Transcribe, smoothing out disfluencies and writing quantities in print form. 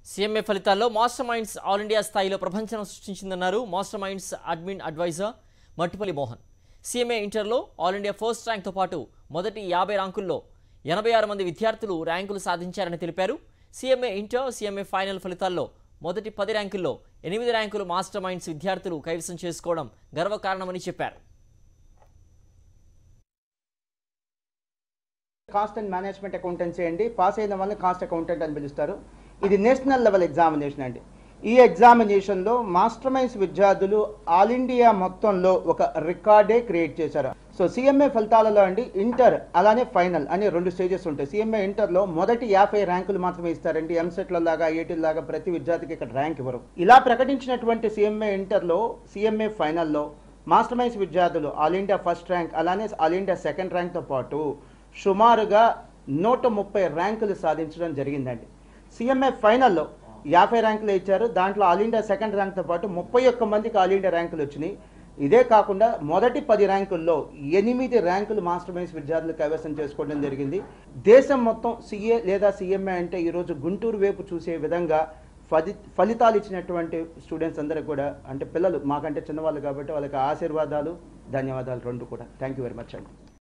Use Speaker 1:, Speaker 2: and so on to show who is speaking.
Speaker 1: సీఎంఏ ఫలితాల్లో master minds all India స్థాయిలో ప్రపంచం సృష్టించిందన్నారు Master Minds admin adviser Mattipalli Mohan. CMA ఇంటర్లో ఆల్ ఇండియా ఫస్ట్ ర్యాంక్తో పాటు మొదటి 50 ర్యాంకుల్లో 86 మంది విద్యార్థులు ర్యాంకులు సాధించారని తెలిపారు. సీఎంఏ ఇంటర్, సీఎంఏ ఫైనల్ ఫలితాల్లో మొదటి 10 ర్యాంకుల్లో 8 ర్యాంకులు మాస్టర్ మైండ్స్ విద్యార్థులు కైవసం చేసుకోవడం గర్వకారణమని చెప్పారు.
Speaker 2: కాస్ట్ అండ్ మేనేజ్మెంట్ అకౌంటెన్సీ అండి. పాస్ అయిన వాళ్ళని కాస్ట్ అకౌంటెంట్ అని పిలుస్తారు. ఇది నేషనల్ లెవెల్ ఎగ్జామినేషన్ అండి. ఈ ఎగ్జామినేషన్లో మాస్టర్ మైండ్స్ విద్యార్థులు ఆల్ ఇండియా మొత్తంలో ఒక రికార్డే క్రియేట్ చేశారు. సో సీఎంఏ ఫలితాలలో అండి ఇంటర్ అలానే ఫైనల్ అనే 2 స్టేజెస్ ఉంటాయి. సీఎంఏ ఇంటర్లో మొదటి 50 ర్యాంకులు మాత్రమే ఇస్తారండి. ఎంసెట్ల లాగా ఐఐటీ లాగా ప్రతి విద్యార్థికి ఇక్కడ ర్యాంక్ ఇవ్వరు. ఇలా ప్రకటించినటువంటి సీఎంఏ ఇంటర్లో, సీఎంఏ ఫైనల్లో మాస్టర్ మైండ్స్ విద్యార్థులు ఆల్ ఇండియా ఫస్ట్ ర్యాంక్ అలానే ఆల్ ఇండియా సెకండ్ ర్యాంక్తో పాటు సుమారుగా 130 ర్యాంకులు సాధించడం జరిగిందండి. సీఎంఏ ఫైనల్లో 50 ర్యాంకులు ఇచ్చారు. దాంట్లో ఆల్ ఇండియా సెకండ్ ర్యాంక్తో పాటు 31 మందికి ఆల్ ఇండియా ర్యాంకులు వచ్చినాయి. ఇదే కాకుండా మొదటి 10 ర్యాంకుల్లో 8 ర్యాంకులు మాస్టర్ మైండ్స్ విద్యార్థులు కైవసం చేసుకోవడం జరిగింది. దేశం మొత్తం సీఏ లేదా సీఎంఏ అంటే ఈరోజు గుంటూరు వైపు చూసే విధంగా ఫలితాలు ఇచ్చినటువంటి స్టూడెంట్స్ అందరికీ కూడా, అంటే పిల్లలు మాకంటే చిన్నవాళ్ళు కాబట్టి వాళ్ళకి ఆశీర్వాదాలు, ధన్యవాదాలు 2 కూడా. థ్యాంక్ యూ వెరీ మచ్ అండి.